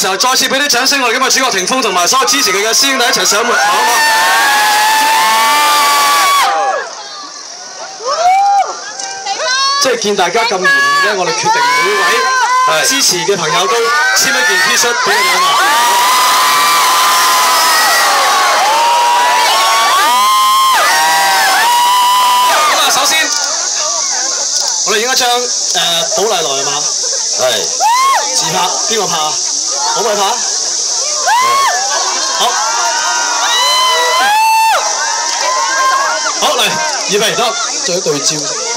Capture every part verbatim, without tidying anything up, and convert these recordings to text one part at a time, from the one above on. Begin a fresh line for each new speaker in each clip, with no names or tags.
時候，再次俾啲掌聲我哋今日主角霆鋒同埋所有支持佢嘅師兄弟一齊上門口，好唔好？即係見大家咁熱烈咧，我哋決定每位支持嘅朋友都簽一件 T 恤俾佢哋啊！咁啊，首先我哋影一張誒寶麗來係嘛？係自拍，邊個拍啊？可唔可以拍？好，好嚟，預備得，做一對焦。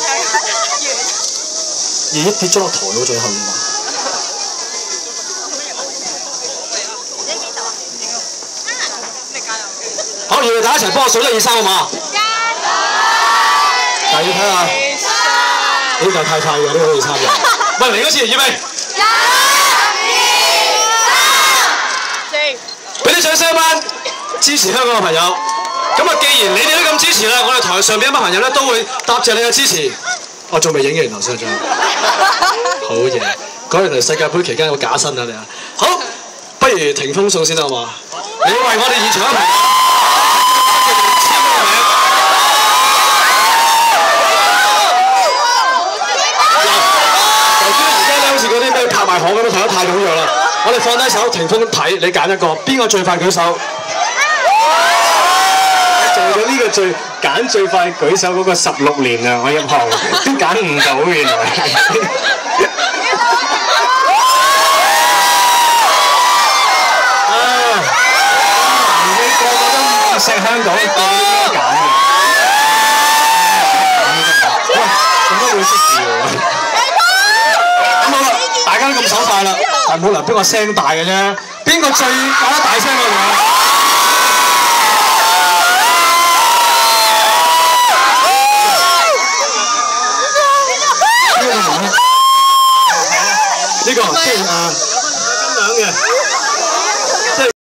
咦，跌咗落台喎，最後嘛。好，預備大家一齊幫我數一二三好嘛？但係要睇下，呢個太快嘅，呢個可以參與。喂，嚟嗰次，預備。一、二、三、四。俾啲掌聲一班支持香港嘅朋友。咁啊，既然你哋都咁支持啦，我哋台上邊一班朋友咧都會答謝你嘅支持。我仲未影完頭先張，好嘢！講完嚟世界盃期間有假身啊你啊！好，不如霆鋒送先啦好嘛？你為我哋現場嘅朋友簽個名。頭先而家咧好似嗰啲咩拍賣行咁樣，睇得太踴躍啦！我哋放低手，霆鋒睇，你揀一個，邊個最快舉手？做咗呢個最揀最快舉手嗰個十六年啊！我入行都揀唔到原來。啊！你個個都錫香港，個個都揀嘅。喂，點解會識字喎？咁好啦，大家都咁手快啦，但冇理由邊個聲大嘅啫？邊個最搞得大聲嗰個？呢個即係誒金兩嘅。